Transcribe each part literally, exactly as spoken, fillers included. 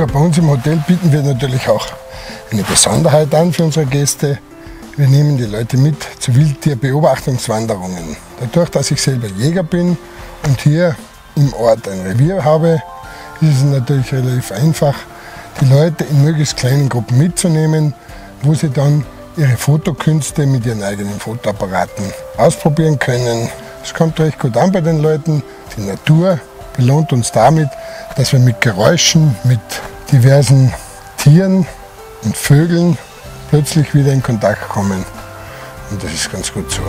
bei uns im Hotel bieten wir natürlich auch eine Besonderheit an für unsere Gäste. Wir nehmen die Leute mit zu Wildtierbeobachtungswanderungen. Dadurch, dass ich selber Jäger bin und hier im Ort ein Revier habe, ist es natürlich relativ einfach, die Leute in möglichst kleinen Gruppen mitzunehmen, wo sie dann ihre Fotokünste mit ihren eigenen Fotoapparaten ausprobieren können. Es kommt recht gut an bei den Leuten. Die Natur belohnt uns damit, dass wir mit Geräuschen, mit diversen Tieren und Vögeln plötzlich wieder in Kontakt kommen. Und das ist ganz gut so.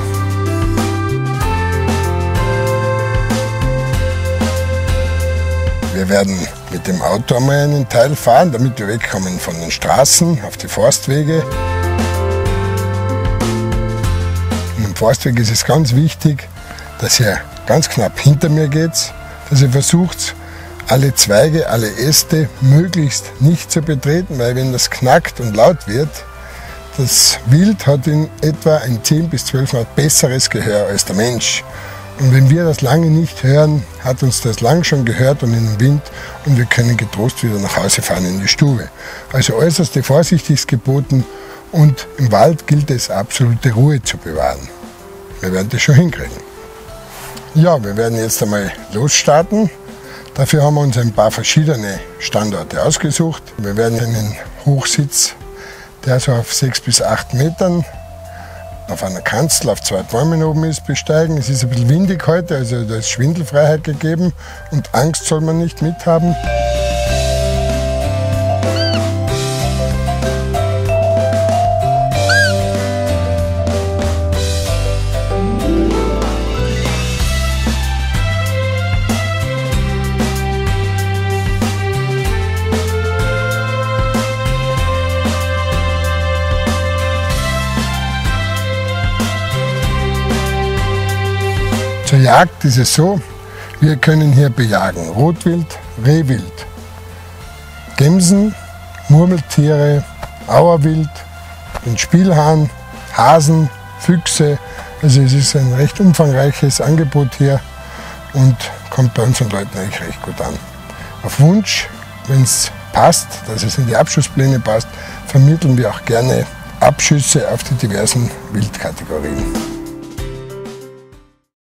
Wir werden mit dem Auto einmal einen Teil fahren, damit wir wegkommen von den Straßen auf die Forstwege. Und im Forstweg ist es ganz wichtig, dass ihr ganz knapp hinter mir geht, dass ihr versucht, alle Zweige, alle Äste möglichst nicht zu betreten, weil wenn das knackt und laut wird, das Wild hat in etwa ein zehn bis zwölf Mal besseres Gehör als der Mensch. Und wenn wir das lange nicht hören, hat uns das lang schon gehört und in den Wind und wir können getrost wieder nach Hause fahren in die Stube. Also äußerste Vorsicht ist geboten und im Wald gilt es, absolute Ruhe zu bewahren. Wir werden das schon hinkriegen. Ja, wir werden jetzt einmal losstarten. Dafür haben wir uns ein paar verschiedene Standorte ausgesucht. Wir werden einen Hochsitz, der so auf sechs bis acht Metern auf einer Kanzel auf zwei Bäumen oben ist, besteigen. Es ist ein bisschen windig heute, also da ist Schwindelfreiheit gegeben und Angst soll man nicht mithaben. Zur Jagd ist es so, wir können hier bejagen Rotwild, Rehwild, Gämsen, Murmeltiere, Auerwild, den Spielhahn, Hasen, Füchse. Also es ist ein recht umfangreiches Angebot hier und kommt bei unseren Leuten eigentlich recht gut an. Auf Wunsch, wenn es passt, dass es in die Abschusspläne passt, vermitteln wir auch gerne Abschüsse auf die diversen Wildkategorien.